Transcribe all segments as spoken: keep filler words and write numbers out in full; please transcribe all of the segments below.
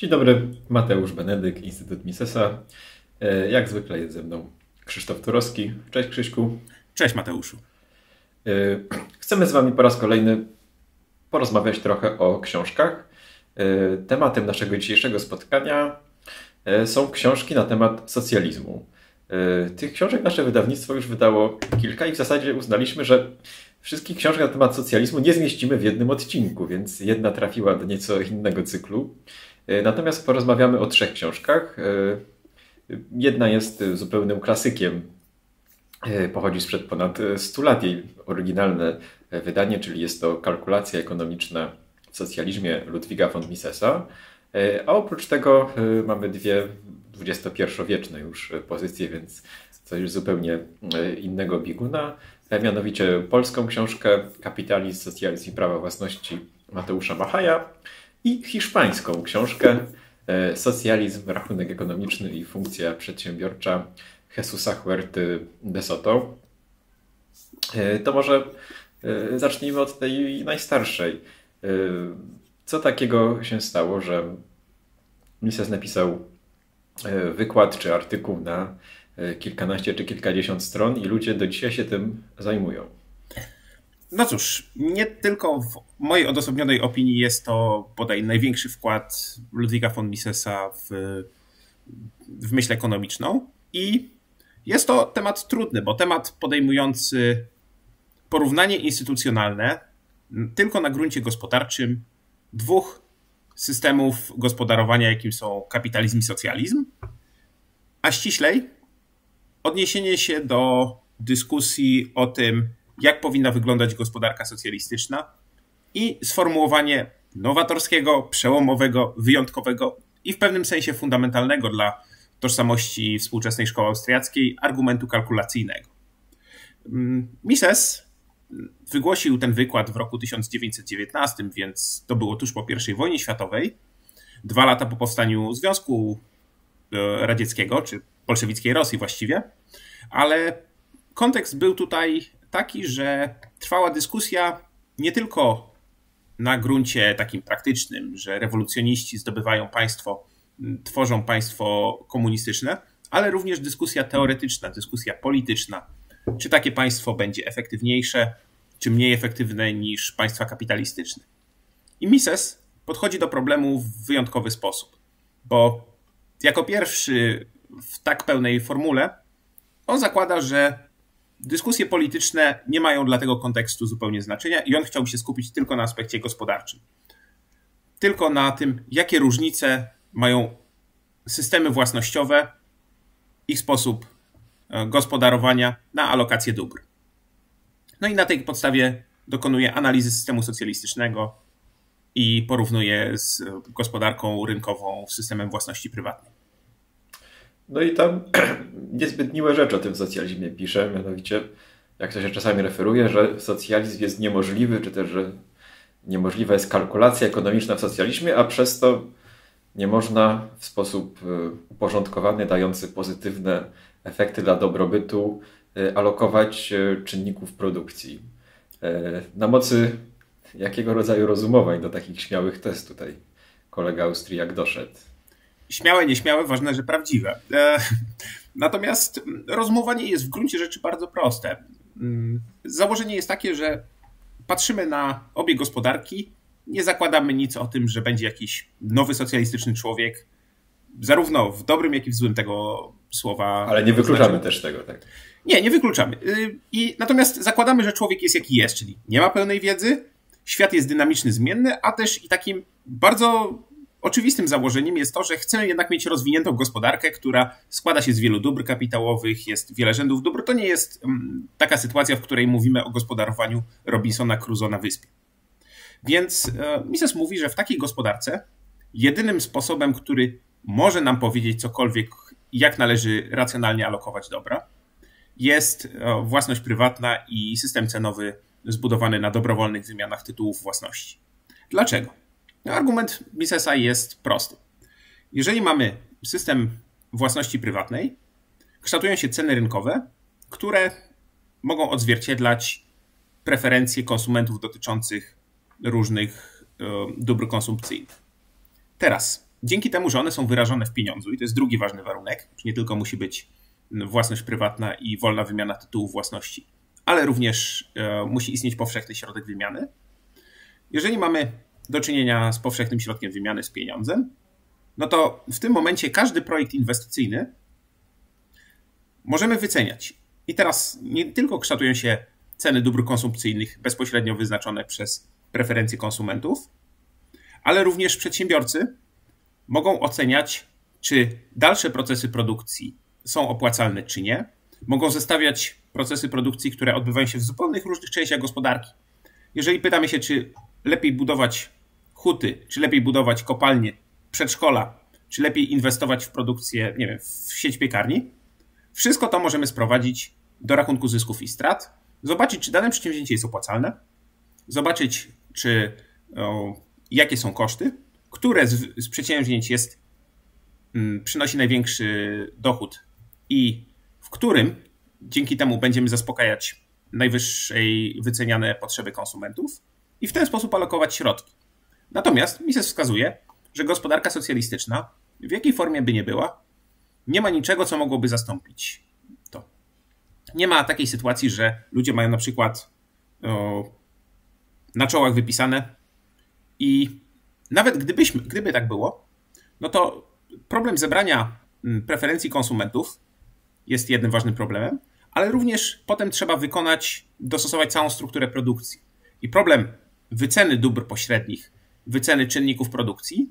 Dzień dobry, Mateusz Benedyk, Instytut Misesa. Jak zwykle jest ze mną Krzysztof Turowski. Cześć Krzyśku. Cześć Mateuszu. Chcemy z Wami po raz kolejny porozmawiać trochę o książkach. Tematem naszego dzisiejszego spotkania są książki na temat socjalizmu. Tych książek nasze wydawnictwo już wydało kilka i w zasadzie uznaliśmy, że wszystkich książek na temat socjalizmu nie zmieścimy w jednym odcinku, więc jedna trafiła do nieco innego cyklu. Natomiast porozmawiamy o trzech książkach. Jedna jest zupełnym klasykiem. Pochodzi sprzed ponad stu lat jej oryginalne wydanie, czyli jest to Kalkulacja ekonomiczna w socjalizmie Ludwiga von Misesa. A oprócz tego mamy dwie dwudziestopierwowieczne już pozycje, więc coś zupełnie innego bieguna. Mianowicie polską książkę Kapitalizm, Socjalizm i Prawa Własności Mateusza Machaja i hiszpańską książkę Socjalizm, Rachunek Ekonomiczny i Funkcja Przedsiębiorcza Jesusa Huerty de Soto. To może zacznijmy od tej najstarszej. Co takiego się stało, że Mises napisał wykład czy artykuł na kilkanaście czy kilkadziesiąt stron i ludzie do dzisiaj się tym zajmują? No cóż, nie tylko w mojej odosobnionej opinii jest to bodaj największy wkład Ludwiga von Misesa w, w myśl ekonomiczną i jest to temat trudny, bo temat podejmujący porównanie instytucjonalne tylko na gruncie gospodarczym dwóch systemów gospodarowania, jakim są kapitalizm i socjalizm, a ściślej odniesienie się do dyskusji o tym, jak powinna wyglądać gospodarka socjalistyczna i sformułowanie nowatorskiego, przełomowego, wyjątkowego i w pewnym sensie fundamentalnego dla tożsamości współczesnej szkoły austriackiej argumentu kalkulacyjnego. Mises wygłosił ten wykład w roku tysiąc dziewięćset dziewiętnastym, więc to było tuż po pierwszej wojnie światowej, dwa lata po powstaniu Związku Radzieckiego, czy bolszewickiej Rosji właściwie, ale kontekst był tutaj taki, że trwała dyskusja nie tylko na gruncie takim praktycznym, że rewolucjoniści zdobywają państwo, tworzą państwo komunistyczne, ale również dyskusja teoretyczna, dyskusja polityczna. Czy takie państwo będzie efektywniejsze, czy mniej efektywne niż państwa kapitalistyczne? I Mises podchodzi do problemu w wyjątkowy sposób, bo jako pierwszy w tak pełnej formule on zakłada, że dyskusje polityczne nie mają dla tego kontekstu zupełnie znaczenia i on chciałby się skupić tylko na aspekcie gospodarczym. Tylko na tym, jakie różnice mają systemy własnościowe, ich sposób gospodarowania na alokację dóbr. No i na tej podstawie dokonuje analizy systemu socjalistycznego i porównuje z gospodarką rynkową, z systemem własności prywatnej. No i tam niezbyt miłe rzeczy o tym socjalizmie pisze, mianowicie jak to się czasami referuje, że socjalizm jest niemożliwy, czy też, że niemożliwa jest kalkulacja ekonomiczna w socjalizmie, a przez to nie można w sposób uporządkowany, dający pozytywne efekty dla dobrobytu, alokować czynników produkcji. Na mocy jakiego rodzaju rozumowań do takich śmiałych tez tutaj kolega Austriak doszedł? Śmiałe, nieśmiałe, ważne, że prawdziwe. Natomiast rozumowanie jest w gruncie rzeczy bardzo proste. Założenie jest takie, że patrzymy na obie gospodarki, nie zakładamy nic o tym, że będzie jakiś nowy socjalistyczny człowiek, zarówno w dobrym, jak i w złym tego słowa. Ale nie wykluczamy znaczy... też tego, tak? Nie, nie wykluczamy. I natomiast zakładamy, że człowiek jest jaki jest, czyli nie ma pełnej wiedzy, świat jest dynamiczny, zmienny, a też i takim bardzo oczywistym założeniem jest to, że chcemy jednak mieć rozwiniętą gospodarkę, która składa się z wielu dóbr kapitałowych, jest wiele rzędów dóbr. To nie jest taka sytuacja, w której mówimy o gospodarowaniu Robinsona Crusoe na wyspie. Więc Mises mówi, że w takiej gospodarce jedynym sposobem, który może nam powiedzieć cokolwiek, jak należy racjonalnie alokować dobra, jest własność prywatna i system cenowy zbudowany na dobrowolnych wymianach tytułów własności. Dlaczego? Argument Misesa jest prosty. Jeżeli mamy system własności prywatnej, kształtują się ceny rynkowe, które mogą odzwierciedlać preferencje konsumentów dotyczących różnych dóbr konsumpcyjnych. Teraz, dzięki temu, że one są wyrażone w pieniądzu, i to jest drugi ważny warunek, nie tylko musi być własność prywatna i wolna wymiana tytułów własności, ale również musi istnieć powszechny środek wymiany. Jeżeli mamy do czynienia z powszechnym środkiem wymiany, z pieniądzem, no to w tym momencie każdy projekt inwestycyjny możemy wyceniać. I teraz nie tylko kształtują się ceny dóbr konsumpcyjnych bezpośrednio wyznaczone przez preferencje konsumentów, ale również przedsiębiorcy mogą oceniać, czy dalsze procesy produkcji są opłacalne, czy nie. Mogą zestawiać procesy produkcji, które odbywają się w zupełnych różnych częściach gospodarki. Jeżeli pytamy się, czy lepiej budować huty, czy lepiej budować kopalnie, przedszkola, czy lepiej inwestować w produkcję, nie wiem, w sieć piekarni, wszystko to możemy sprowadzić do rachunku zysków i strat, zobaczyć, czy dane przedsięwzięcie jest opłacalne, zobaczyć, czy o, jakie są koszty, które z, z przedsięwzięć jest, m, przynosi największy dochód i w którym dzięki temu będziemy zaspokajać najwyższej wyceniane potrzeby konsumentów i w ten sposób alokować środki. Natomiast Mises wskazuje, że gospodarka socjalistyczna, w jakiej formie by nie była, nie ma niczego, co mogłoby zastąpić to. Nie ma takiej sytuacji, że ludzie mają na przykład o, na czołach wypisane i nawet gdybyśmy, gdyby tak było, no to problem zebrania preferencji konsumentów jest jednym ważnym problemem, ale również potem trzeba wykonać, dostosować całą strukturę produkcji. I problem wyceny dóbr pośrednich, wyceny czynników produkcji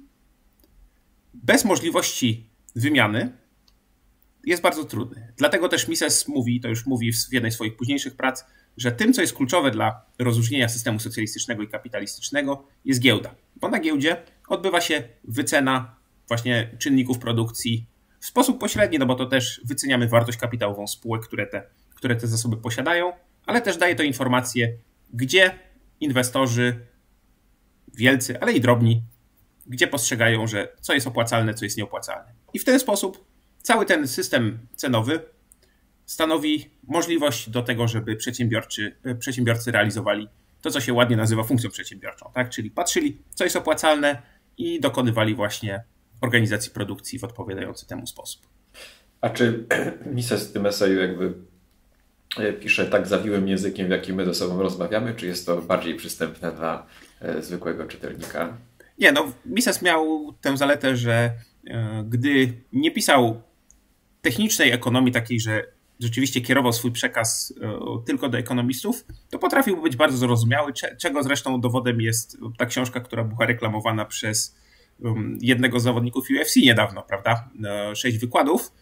bez możliwości wymiany jest bardzo trudny. Dlatego też Mises mówi, to już mówi w jednej z swoich późniejszych prac, że tym, co jest kluczowe dla rozróżnienia systemu socjalistycznego i kapitalistycznego, jest giełda. Bo na giełdzie odbywa się wycena właśnie czynników produkcji w sposób pośredni, no bo to też wyceniamy wartość kapitałową spółek, które te, które te zasoby posiadają, ale też daje to informację, gdzie inwestorzy wielcy, ale i drobni, gdzie postrzegają, że co jest opłacalne, co jest nieopłacalne. I w ten sposób cały ten system cenowy stanowi możliwość do tego, żeby przedsiębiorcy, przedsiębiorcy realizowali to, co się ładnie nazywa funkcją przedsiębiorczą, tak? Czyli patrzyli, co jest opłacalne i dokonywali właśnie organizacji produkcji w odpowiadający temu sposób. A czy Mises w tym eseju jakby pisze tak zawiłym językiem, w jakim my ze sobą rozmawiamy, czy jest to bardziej przystępne dla zwykłego czytelnika? Nie, no Mises miał tę zaletę, że gdy nie pisał technicznej ekonomii takiej, że rzeczywiście kierował swój przekaz tylko do ekonomistów, to potrafił być bardzo zrozumiały, czego zresztą dowodem jest ta książka, która była reklamowana przez jednego z zawodników U F C niedawno, prawda? Sześć wykładów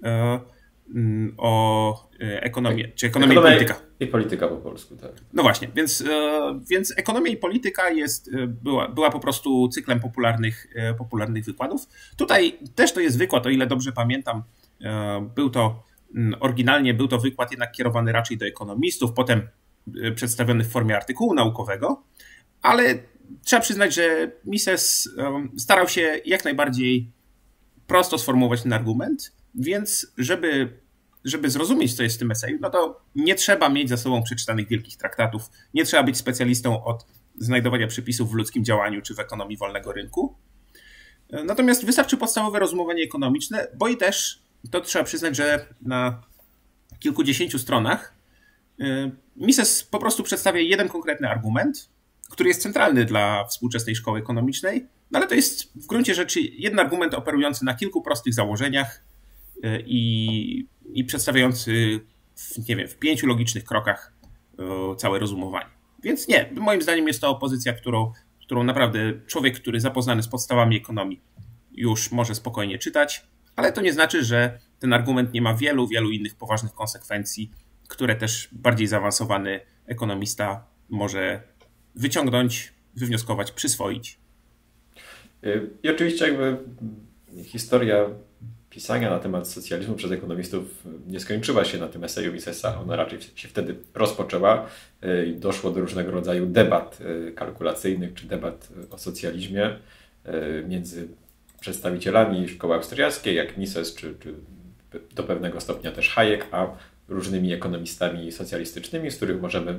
o ekonomii, czy ekonomii Ekonomia i polityka. I polityka po polsku, tak. No właśnie, więc, więc ekonomia i polityka jest, była, była po prostu cyklem popularnych, popularnych wykładów. Tutaj też to jest wykład, o ile dobrze pamiętam, był to oryginalnie był to wykład jednak kierowany raczej do ekonomistów, potem przedstawiony w formie artykułu naukowego, ale trzeba przyznać, że Mises starał się jak najbardziej prosto sformułować ten argument, więc żeby, żeby zrozumieć, co jest w tym eseju, no to nie trzeba mieć za sobą przeczytanych wielkich traktatów, nie trzeba być specjalistą od znajdowania przepisów w ludzkim działaniu czy w ekonomii wolnego rynku. Natomiast wystarczy podstawowe rozumowanie ekonomiczne, bo i też to trzeba przyznać, że na kilkudziesięciu stronach Mises po prostu przedstawia jeden konkretny argument, który jest centralny dla współczesnej szkoły ekonomicznej, no ale to jest w gruncie rzeczy jeden argument operujący na kilku prostych założeniach i, i przedstawiający w, nie wiem, w pięciu logicznych krokach całe rozumowanie. Więc nie, moim zdaniem jest to pozycja, którą, którą naprawdę człowiek, który zapoznany z podstawami ekonomii, już może spokojnie czytać, ale to nie znaczy, że ten argument nie ma wielu, wielu innych poważnych konsekwencji, które też bardziej zaawansowany ekonomista może wyciągnąć, wywnioskować, przyswoić. I oczywiście jakby historia pisania na temat socjalizmu przez ekonomistów nie skończyła się na tym eseju Misesa. Ona raczej się wtedy rozpoczęła i doszło do różnego rodzaju debat kalkulacyjnych czy debat o socjalizmie między przedstawicielami szkoły austriackiej, jak Mises, czy, czy do pewnego stopnia też Hayek, a różnymi ekonomistami socjalistycznymi, z których możemy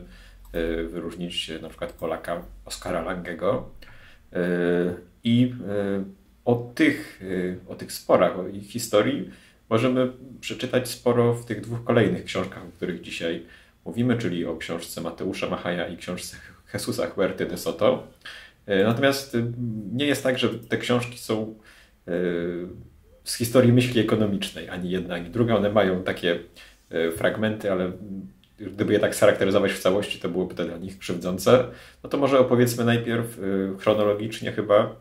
wyróżnić na przykład Polaka Oskara Langego. I o tych, o tych sporach, o ich historii możemy przeczytać sporo w tych dwóch kolejnych książkach, o których dzisiaj mówimy, czyli o książce Mateusza Machaja i książce Jesusa Huerty de Soto. Natomiast nie jest tak, że te książki są z historii myśli ekonomicznej, ani jedna, ani druga. One mają takie fragmenty, ale gdyby je tak scharakteryzować w całości, to byłoby to dla nich krzywdzące. No to może opowiedzmy najpierw chronologicznie chyba,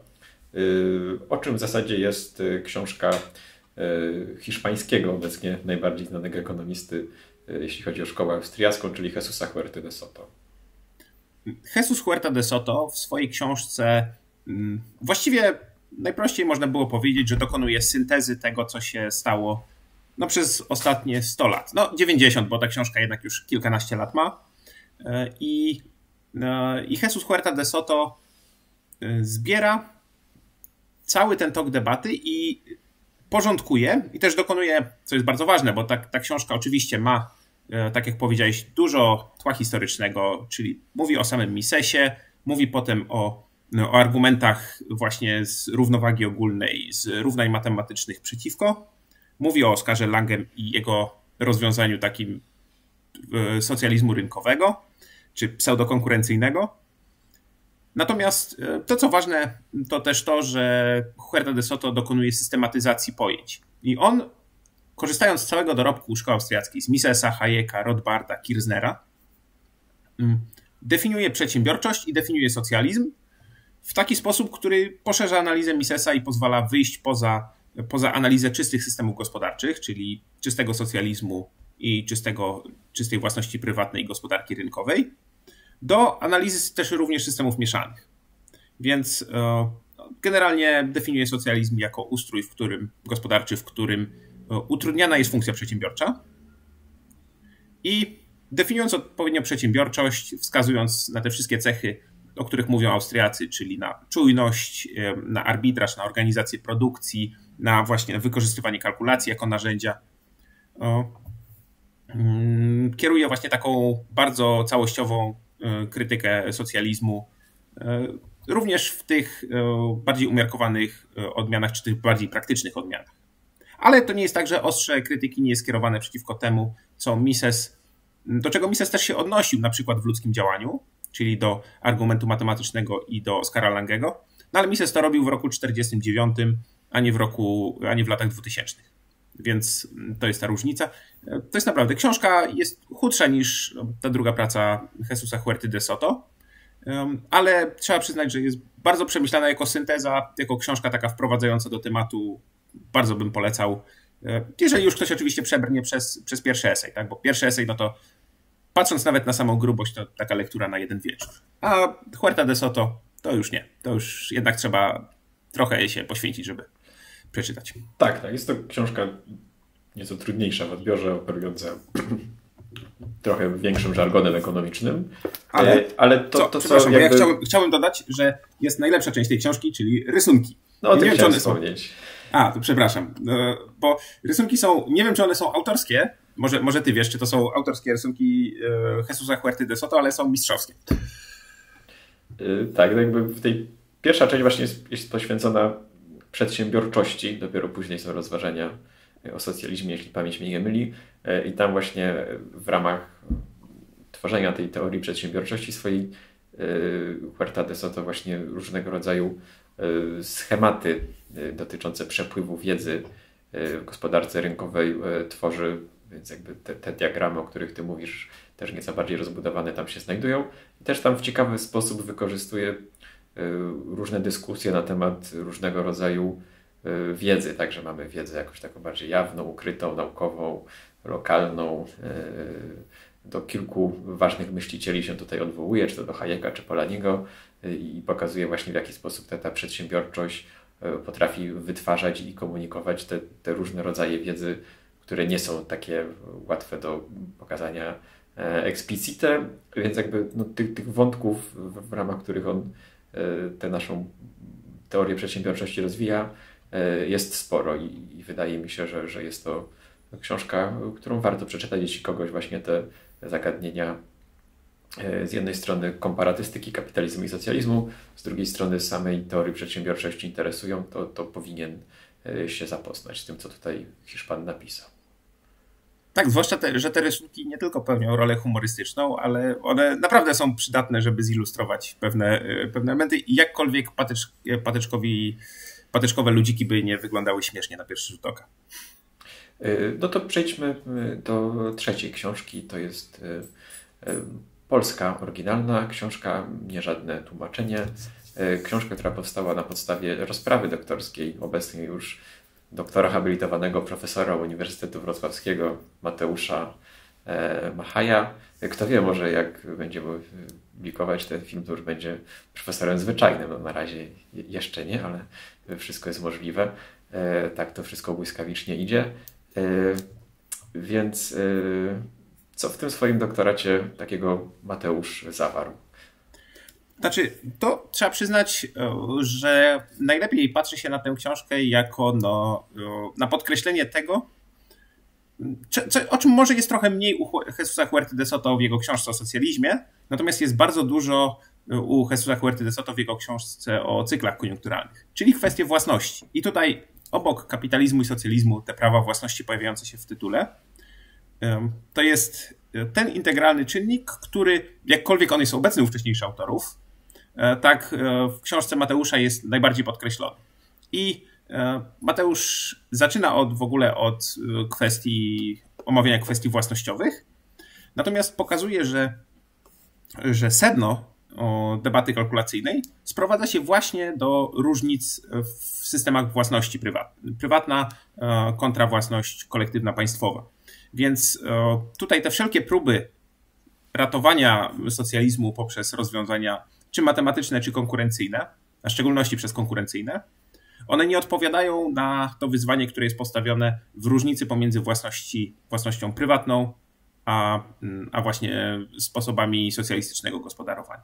o czym w zasadzie jest książka hiszpańskiego, obecnie najbardziej znanego ekonomisty, jeśli chodzi o szkołę austriacką, czyli Jesusa Huerty de Soto. Jesus Huerta de Soto w swojej książce właściwie najprościej można było powiedzieć, że dokonuje syntezy tego, co się stało no, przez ostatnie sto lat. No dziewięćdziesiąt, bo ta książka jednak już kilkanaście lat ma. I, i Jesus Huerta de Soto zbiera cały ten tok debaty i porządkuje i też dokonuje, co jest bardzo ważne, bo ta, ta książka oczywiście ma, tak jak powiedziałeś, dużo tła historycznego, czyli mówi o samym Misesie, mówi potem o, o argumentach właśnie z równowagi ogólnej, z równań matematycznych przeciwko, mówi o Oskarze Langem i jego rozwiązaniu takim socjalizmu rynkowego, czy pseudokonkurencyjnego. Natomiast to, co ważne, to też to, że Huerta de Soto dokonuje systematyzacji pojęć. I on, korzystając z całego dorobku szkoły austriackiej, z Misesa, Hayeka, Rothbarda, Kirchnera, definiuje przedsiębiorczość i definiuje socjalizm w taki sposób, który poszerza analizę Misesa i pozwala wyjść poza, poza analizę czystych systemów gospodarczych, czyli czystego socjalizmu i czystego, czystej własności prywatnej i gospodarki rynkowej, do analizy też również systemów mieszanych. Więc generalnie definiuje socjalizm jako ustrój, w którym gospodarczy, w którym utrudniana jest funkcja przedsiębiorcza i definiując odpowiednio przedsiębiorczość, wskazując na te wszystkie cechy, o których mówią Austriacy, czyli na czujność, na arbitraż, na organizację produkcji, na właśnie wykorzystywanie kalkulacji jako narzędzia, kieruje właśnie taką bardzo całościową krytykę socjalizmu, również w tych bardziej umiarkowanych odmianach, czy tych bardziej praktycznych odmianach. Ale to nie jest tak, że ostrze krytyki nie jest skierowane przeciwko temu, co Mises, do czego Mises też się odnosił, na przykład w ludzkim działaniu, czyli do argumentu matematycznego i do Oskara Langego. No ale Mises to robił w roku czterdziestym dziewiątym, a nie w roku, a nie w latach dwutysięcznych. Więc to jest ta różnica. To jest naprawdę, książka jest chudsza niż ta druga praca Jesusa Huerty de Soto, ale trzeba przyznać, że jest bardzo przemyślana jako synteza, jako książka taka wprowadzająca do tematu. Bardzo bym polecał, jeżeli już ktoś oczywiście przebrnie przez, przez pierwszy esej, tak? Bo pierwszy esej, no to patrząc nawet na samą grubość, to taka lektura na jeden wieczór. A Huerta de Soto to już nie. To już jednak trzeba trochę się poświęcić, żeby przeczytać. Tak, tak. Jest to książka nieco trudniejsza w odbiorze, operująca trochę większym żargonem ekonomicznym. Ale, ale to, co, to przepraszam, co jakby... bo ja chciałbym, chciałbym dodać, że jest najlepsza część tej książki, czyli rysunki. No o tym wiem, chciałem czy one wspomnieć. Są... A, to przepraszam, bo rysunki są, nie wiem, czy one są autorskie, może, może ty wiesz, czy to są autorskie rysunki Jesusa Huerty de Soto, ale są mistrzowskie. Tak, jakby w tej pierwsza część właśnie jest, jest poświęcona przedsiębiorczości, dopiero później są rozważania o socjalizmie, jeśli pamięć mnie nie myli, i tam właśnie w ramach tworzenia tej teorii przedsiębiorczości swojej Huerta de Soto właśnie różnego rodzaju schematy dotyczące przepływu wiedzy w gospodarce rynkowej tworzy, więc jakby te, te diagramy, o których ty mówisz, też nieco bardziej rozbudowane tam się znajdują. I też tam w ciekawy sposób wykorzystuje różne dyskusje na temat różnego rodzaju wiedzy, także mamy wiedzę jakąś taką bardziej jawną, ukrytą, naukową, lokalną. Do kilku ważnych myślicieli się tutaj odwołuje, czy to do Hayeka, czy Polanyi'ego, i pokazuje właśnie, w jaki sposób ta, ta przedsiębiorczość potrafi wytwarzać i komunikować te, te różne rodzaje wiedzy, które nie są takie łatwe do pokazania explicite, więc jakby no, tych, tych wątków, w, w ramach których on tę naszą teorię przedsiębiorczości rozwija, jest sporo i, i wydaje mi się, że, że jest to książka, którą warto przeczytać, jeśli kogoś właśnie te zagadnienia z jednej strony komparatystyki kapitalizmu i socjalizmu, z drugiej strony samej teorii przedsiębiorczości interesują, to, to powinien się zapoznać z tym, co tutaj Hiszpan napisał. Tak, zwłaszcza, te, że te rysunki nie tylko pełnią rolę humorystyczną, ale one naprawdę są przydatne, żeby zilustrować pewne, pewne elementy i jakkolwiek patycz, patyczkowi, patyczkowe ludziki by nie wyglądały śmiesznie na pierwszy rzut oka. No to przejdźmy do trzeciej książki. To jest polska, oryginalna książka, nie żadne tłumaczenie. Książka, która powstała na podstawie rozprawy doktorskiej, obecnie już doktora habilitowanego profesora Uniwersytetu Wrocławskiego Mateusza Machaja. Kto wie, może jak będzie publikować ten film, to już będzie profesorem zwyczajnym. No, na razie jeszcze nie, ale wszystko jest możliwe. Tak to wszystko błyskawicznie idzie. Więc co w tym swoim doktoracie takiego Mateusz zawarł? Znaczy, to trzeba przyznać, że najlepiej patrzy się na tę książkę jako no, na podkreślenie tego, co, o czym może jest trochę mniej u Jesusa Huerty de Soto w jego książce o socjalizmie, natomiast jest bardzo dużo u Jesusa Huerty de Soto w jego książce o cyklach koniunkturalnych, czyli kwestie własności. I tutaj obok kapitalizmu i socjalizmu te prawa własności pojawiające się w tytule, to jest ten integralny czynnik, który jakkolwiek on jest obecny u wcześniejszych autorów, tak w książce Mateusza jest najbardziej podkreślony. I Mateusz zaczyna od, w ogóle od kwestii, omawiania kwestii własnościowych, natomiast pokazuje, że, że sedno debaty kalkulacyjnej sprowadza się właśnie do różnic w systemach własności prywatnej. Prywatna kontra własność kolektywna państwowa. Więc tutaj te wszelkie próby ratowania socjalizmu poprzez rozwiązania czy matematyczne, czy konkurencyjne, a w szczególności przez konkurencyjne, one nie odpowiadają na to wyzwanie, które jest postawione w różnicy pomiędzy własności, własnością prywatną, a, a właśnie sposobami socjalistycznego gospodarowania.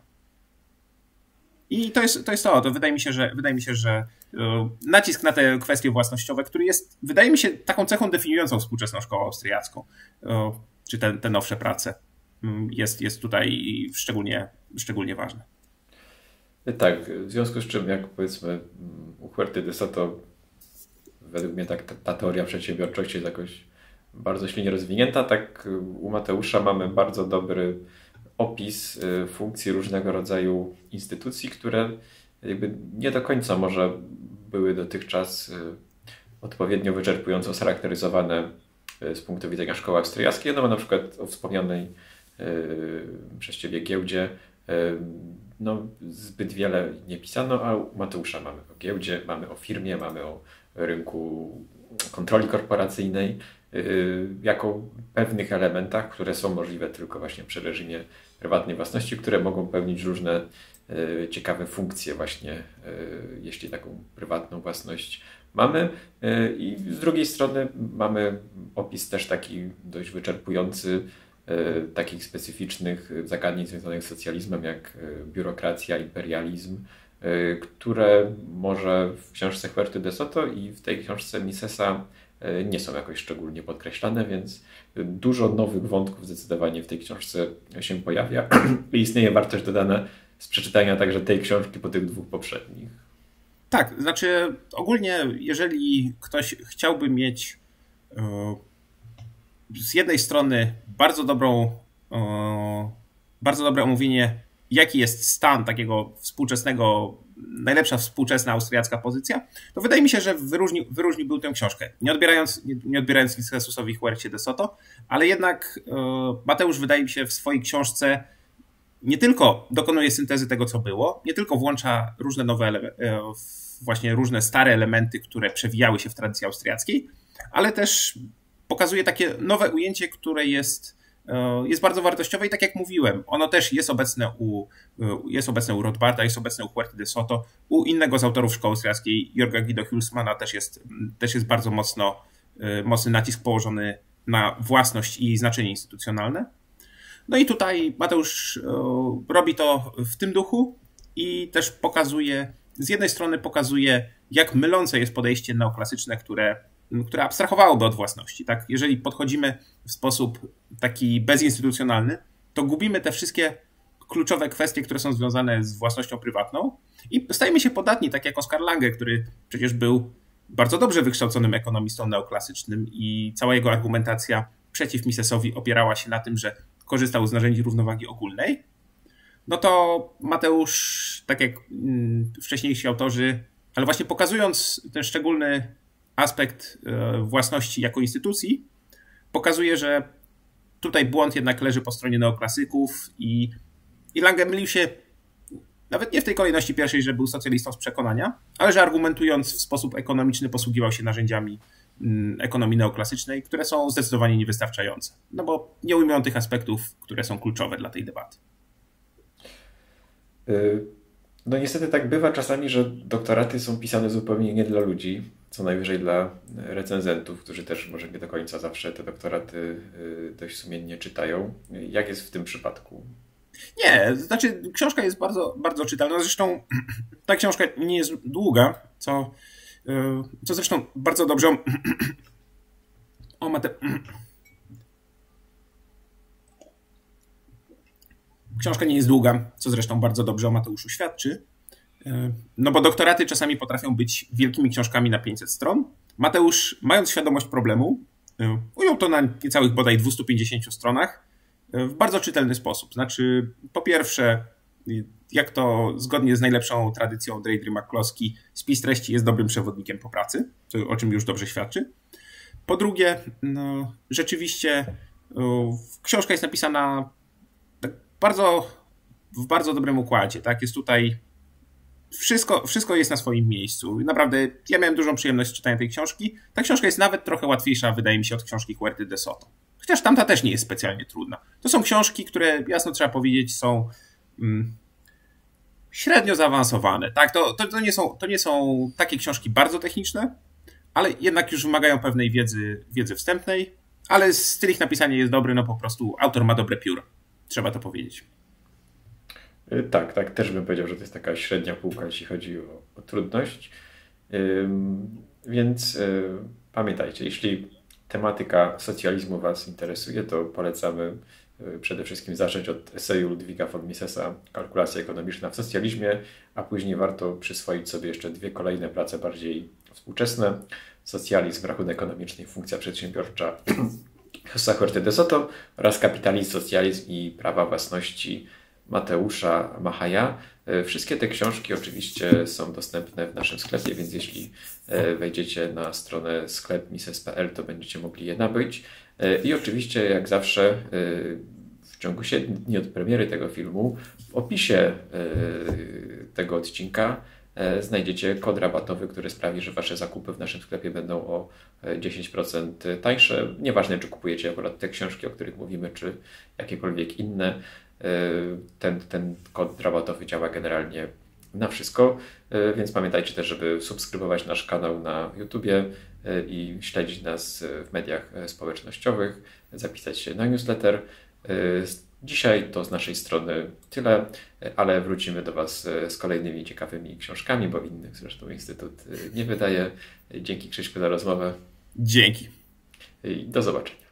I to jest to. Jest to. to wydaje mi się, że, wydaje mi się, że nacisk na te kwestie własnościowe, który jest, wydaje mi się, taką cechą definiującą współczesną szkołę austriacką, czy te, te nowsze prace, jest, jest tutaj szczególnie, szczególnie ważny. Tak, w związku z czym, jak powiedzmy u Huerty de Soto, według mnie tak ta, ta teoria przedsiębiorczości jest jakoś bardzo silnie rozwinięta, tak u Mateusza mamy bardzo dobry opis funkcji różnego rodzaju instytucji, które jakby nie do końca może były dotychczas odpowiednio wyczerpująco scharakteryzowane z punktu widzenia szkoły austriackiej. No, na przykład o wspomnianej przez Ciebie giełdzie no, zbyt wiele nie pisano, a u Mateusza mamy o giełdzie, mamy o firmie, mamy o rynku kontroli korporacyjnej, jako pewnych elementach, które są możliwe tylko właśnie przy reżimie prywatnej własności, które mogą pełnić różne ciekawe funkcje właśnie, jeśli taką prywatną własność mamy. I z drugiej strony mamy opis też taki dość wyczerpujący takich specyficznych zagadnień związanych z socjalizmem, jak biurokracja, imperializm, które może w książce Huerty de Soto i w tej książce Misesa nie są jakoś szczególnie podkreślane, więc dużo nowych wątków zdecydowanie w tej książce się pojawia i istnieje wartość dodana z przeczytania także tej książki po tych dwóch poprzednich. Tak, znaczy ogólnie jeżeli ktoś chciałby mieć z jednej strony bardzo dobrą, bardzo dobre omówienie, jaki jest stan takiego współczesnego, najlepsza współczesna austriacka pozycja, to wydaje mi się, że wyróżnił, wyróżniłby tę książkę. Nie odbierając, nie, nie odbierając nic Jesusowi Huercie de Soto, ale jednak Mateusz wydaje mi się w swojej książce nie tylko dokonuje syntezy tego, co było, nie tylko włącza różne nowe, właśnie różne stare elementy, które przewijały się w tradycji austriackiej, ale też pokazuje takie nowe ujęcie, które jest, jest bardzo wartościowe i tak jak mówiłem, ono też jest obecne u, jest obecne u Rothbarda, jest obecne u Huerty de Soto, u innego z autorów szkoły austriackiej, Jorga Guido Hülsmana też jest, też jest bardzo mocno, mocny nacisk położony na własność i znaczenie instytucjonalne. No i tutaj Mateusz robi to w tym duchu i też pokazuje, z jednej strony pokazuje, jak mylące jest podejście neoklasyczne, które, które abstrahowałoby od własności. Tak? Jeżeli podchodzimy w sposób taki bezinstytucjonalny, to gubimy te wszystkie kluczowe kwestie, które są związane z własnością prywatną i stajemy się podatni, tak jak Oskar Lange, który przecież był bardzo dobrze wykształconym ekonomistą neoklasycznym i cała jego argumentacja przeciw Misesowi opierała się na tym, że korzystał z narzędzi równowagi ogólnej. No to Mateusz, tak jak wcześniejsi autorzy, ale właśnie pokazując ten szczególny aspekt własności jako instytucji, pokazuje, że tutaj błąd jednak leży po stronie neoklasyków i, i Lange mylił się nawet nie w tej kolejności pierwszej, że był socjalistą z przekonania, ale że argumentując w sposób ekonomiczny posługiwał się narzędziami ekonomii neoklasycznej, które są zdecydowanie niewystarczające, no bo nie ujmują tych aspektów, które są kluczowe dla tej debaty. No niestety tak bywa czasami, że doktoraty są pisane zupełnie nie dla ludzi, co najwyżej dla recenzentów, którzy też może nie do końca zawsze te doktoraty dość sumiennie czytają. Jak jest w tym przypadku? Nie, znaczy książka jest bardzo, bardzo czytelna. Zresztą ta książka nie jest długa, co, co zresztą bardzo dobrze o Mate... Książka nie jest długa, co zresztą bardzo dobrze o Mateuszu świadczy. No bo doktoraty czasami potrafią być wielkimi książkami na pięćset stron. Mateusz, mając świadomość problemu, ujął to na niecałych bodaj dwieście pięćdziesięciu stronach w bardzo czytelny sposób. Znaczy, po pierwsze, jak to zgodnie z najlepszą tradycją Deirdre McCloskey, spis treści jest dobrym przewodnikiem po pracy, o czym już dobrze świadczy. Po drugie, no, rzeczywiście książka jest napisana tak bardzo, w bardzo dobrym układzie. Tak? Jest tutaj Wszystko, wszystko jest na swoim miejscu. Naprawdę, ja miałem dużą przyjemność z czytania tej książki. Ta książka jest nawet trochę łatwiejsza, wydaje mi się, od książki Huerty de Soto. Chociaż tamta też nie jest specjalnie trudna. To są książki, które, jasno trzeba powiedzieć, są mm, średnio zaawansowane. Tak, to, to, to, nie są, to nie są takie książki bardzo techniczne, ale jednak już wymagają pewnej wiedzy, wiedzy wstępnej, ale styl ich napisania jest dobry, no po prostu autor ma dobre pióro. Trzeba to powiedzieć. Tak, tak, też bym powiedział, że to jest taka średnia półka, jeśli chodzi o, o trudność. Ym, więc y, pamiętajcie, jeśli tematyka socjalizmu Was interesuje, to polecamy y, przede wszystkim zacząć od eseju Ludwika von Misesa Kalkulacja ekonomiczna w socjalizmie, a później warto przyswoić sobie jeszcze dwie kolejne prace bardziej współczesne. Socjalizm, rachunek ekonomiczny i funkcja przedsiębiorcza Huerty de Soto oraz Kapitalizm, socjalizm i prawa własności Mateusza Machaja. Wszystkie te książki oczywiście są dostępne w naszym sklepie, więc jeśli wejdziecie na stronę sklep mises kropka p l, to będziecie mogli je nabyć. I oczywiście, jak zawsze, w ciągu siedmiu dni od premiery tego filmu, w opisie tego odcinka znajdziecie kod rabatowy, który sprawi, że Wasze zakupy w naszym sklepie będą o dziesięć procent tańsze. Nieważne, czy kupujecie akurat te książki, o których mówimy, czy jakiekolwiek inne. Ten, ten kod rabatowy działa generalnie na wszystko, więc pamiętajcie też, żeby subskrybować nasz kanał na YouTubie i śledzić nas w mediach społecznościowych, zapisać się na newsletter. Dzisiaj to z naszej strony tyle, ale wrócimy do Was z kolejnymi ciekawymi książkami, bo innych zresztą Instytut nie wydaje. Dzięki, Krzyśku, za rozmowę. Dzięki. I do zobaczenia.